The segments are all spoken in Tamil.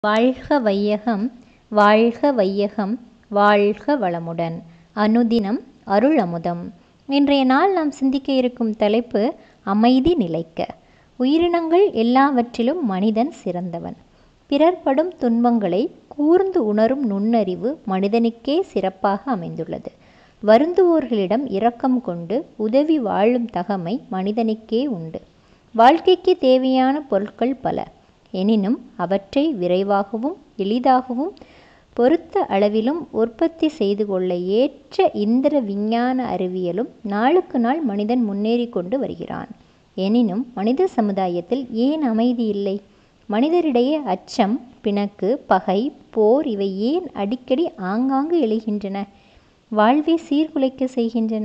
வாழ்க வையகம் வாழ்க வையகம் வாழ்க வளமுடன். அனுதினம் அருள் அமுதம். இன்றைய நாள் நாம் சிந்திக்க இருக்கும் தலைப்பு அமைதி நிலைக்க. உயிரினங்கள் எல்லாவற்றிலும் மனிதன் சிறந்தவன். பிறர் படும் துன்பங்களை கூர்ந்து உணரும் நுண்ணறிவு மனிதனுக்கே சிறப்பாக அமைந்துள்ளது. வருந்துவோர்களிடம் இரக்கம் கொண்டு உதவி வாழும் தகமை மனிதனுக்கே உண்டு. வாழ்க்கைக்கு தேவையான பொருட்கள் பல. எனினும் அவற்றை விரைவாகவும் எளிதாகவும் பொருத்த அளவிலும் உற்பத்தி செய்து கொள்ள ஏற்ற இந்திர விஞ்ஞான அறிவியலும் நாளுக்கு நாள் மனிதன் முன்னேறி கொண்டு வருகிறான். எனினும் மனித சமுதாயத்தில் ஏன் அமைதி இல்லை? மனிதரிடையே அச்சம், பிணக்கு, பகை, போர் இவை ஏன் அடிக்கடி ஆங்காங்கு எழுகின்றன? வாழ்வை சீர்குலைக்க செய்கின்றன.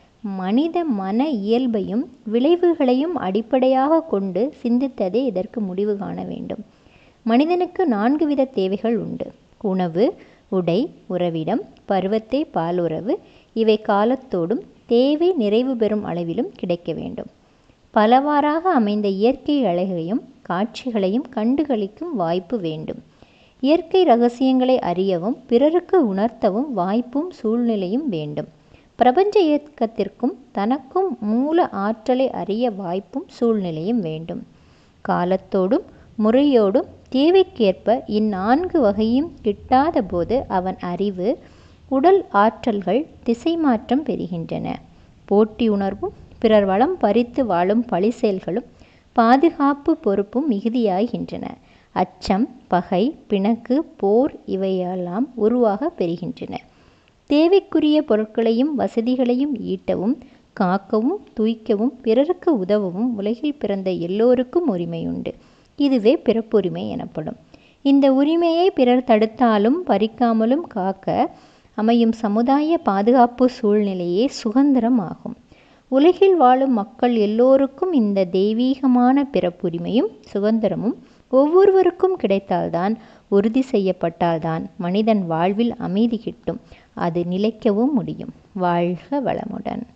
மனித மன இயல்பையும் விளைவுகளையும் அடிப்படையாக கொண்டு சிந்தித்ததே இதற்கு முடிவு காண வேண்டும். மனிதனுக்கு 4 வித தேவைகள் உண்டு. உணவு, உடை, உறவிடம், பருவத்தை பாலுறவு. இவை காலத்தோடும் தேவை நிறைவு பெறும் அளவிலும் கிடைக்க வேண்டும். பலவாறாக அமைந்த இயற்கை அழகையும் காட்சிகளையும் கண்டுகளிக்கும் வாய்ப்பு வேண்டும். இயற்கை ரகசியங்களை அறியவும் பிறருக்கு உணர்த்தவும் வாய்ப்பும் சூழ்நிலையும் வேண்டும். பிரபஞ்ச இயக்கத்திற்கும் தனக்கும் மூல ஆற்றலை அறிய வாய்ப்பும் சூழ்நிலையும் வேண்டும். காலத்தோடும் முறையோடும் தேவைக்கேற்ப இந்நான்கு வகையும் கிட்டாத போது அவன் அறிவு, உடல் ஆற்றல்கள் திசை மாற்றம் பெறுகின்றன. போட்டி உணர்வும் பிறர் வளம் பறித்து வாழும் பழி செயல்களும் பாதுகாப்பு பொறுப்பும் மிகுதியாகின்றன. அச்சம், பகை, பிணக்கு, போர் இவையெல்லாம் உருவாக பெறுகின்றன. தேவைக்குரிய பொருட்களையும் வசதிகளையும் ஈட்டவும் காக்கவும் தூய்க்கவும் பிறருக்கு உதவவும் உலகில் பிறந்த எல்லோருக்கும் உரிமையுண்டு. இதுவே பிறப்புரிமை எனப்படும். இந்த உரிமையை பிறர் தடுத்தாலும் பறிக்காமலும் காக்க அமையும் சமுதாய பாதுகாப்பு சூழ்நிலையே சுதந்திரம் ஆகும். உலகில் வாழும் மக்கள் எல்லோருக்கும் இந்த தெய்வீகமான பிறப்புரிமையும் சுதந்திரமும் ஒவ்வொருவருக்கும் கிடைத்தால்தான், உறுதி செய்யப்பட்டால்தான் மனிதன் வாழ்வில் அமைதி கிட்டும். அது நிலைக்கவும் முடியும். வாழ்க வளமுடன்.